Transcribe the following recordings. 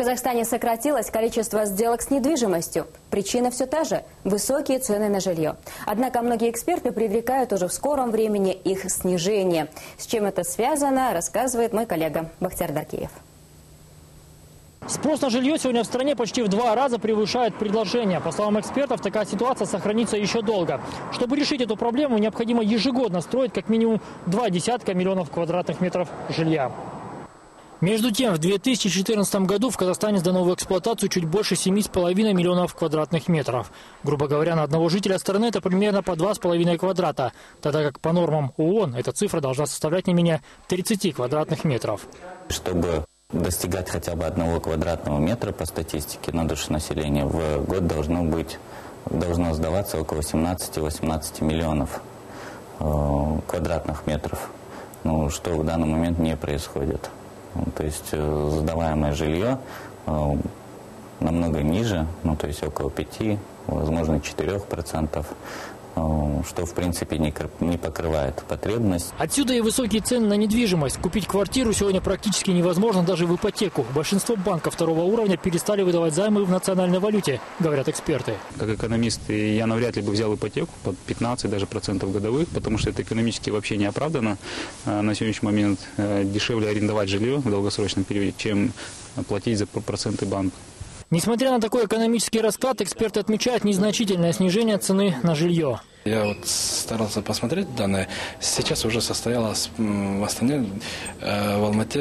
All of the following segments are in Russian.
Казахстане сократилось количество сделок с недвижимостью. Причина все та же – высокие цены на жилье. Однако многие эксперты предрекают уже в скором времени их снижение. С чем это связано, рассказывает мой коллега Бахтияр Даркеев. Спрос на жилье сегодня в стране почти в 2 раза превышает предложение. По словам экспертов, такая ситуация сохранится еще долго. Чтобы решить эту проблему, необходимо ежегодно строить как минимум 20 миллионов квадратных метров жилья. Между тем, в 2014 году в Казахстане сдано в эксплуатацию чуть больше 7,5 миллионов квадратных метров. Грубо говоря, на одного жителя страны это примерно по 2,5 квадрата, тогда как по нормам ООН эта цифра должна составлять не менее 30 квадратных метров. Чтобы достигать хотя бы 1 квадратного метра по статистике на душу населения в год должно сдаваться около 17-18 миллионов квадратных метров, что в данный момент не происходит. То есть сдаваемое жилье намного ниже, то есть около 5, возможно 4%, что в принципе не покрывает потребность. Отсюда и высокие цены на недвижимость. Купить квартиру сегодня практически невозможно даже в ипотеку. Большинство банков второго уровня перестали выдавать займы в национальной валюте, говорят эксперты. Как экономист, я навряд ли бы взял ипотеку под 15 даже процентов годовых, потому что это экономически вообще не оправдано. На сегодняшний момент дешевле арендовать жилье в долгосрочном периоде, чем платить за проценты банка. Несмотря на такой экономический расклад, эксперты отмечают незначительное снижение цены на жилье. Я старался посмотреть данные. Сейчас уже состоялось в Астане, в Алмате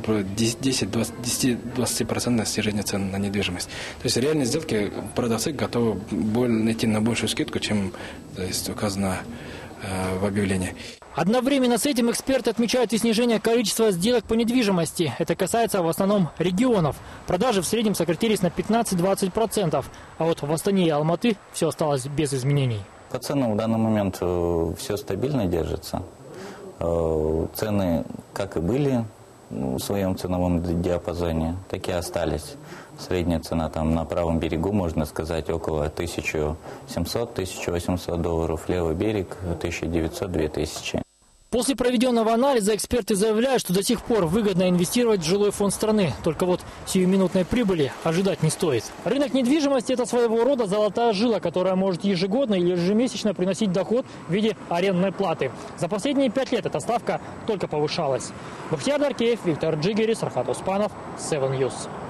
10-20% снижение цен на недвижимость. То есть реальные сделки продавцы готовы идти на большую скидку, чем указано в объявлении. Одновременно с этим эксперты отмечают и снижение количества сделок по недвижимости. Это касается в основном регионов. Продажи в среднем сократились на 15-20%. А вот в Астане и Алматы все осталось без изменений. По ценам в данный момент все стабильно держится. Цены как и были в своем ценовом диапазоне, так и остались. Средняя цена на правом берегу, можно сказать, около $1700-1800, левый берег $1900-2000. После проведенного анализа эксперты заявляют, что до сих пор выгодно инвестировать в жилой фонд страны. Только вот сиюминутной прибыли ожидать не стоит. Рынок недвижимости – это своего рода золотая жила, которая может ежегодно или ежемесячно приносить доход в виде арендной платы. За последние 5 лет эта ставка только повышалась. Бахтияр Даркеев, Виктор Джигерис, Рахат Успанов, Seven News.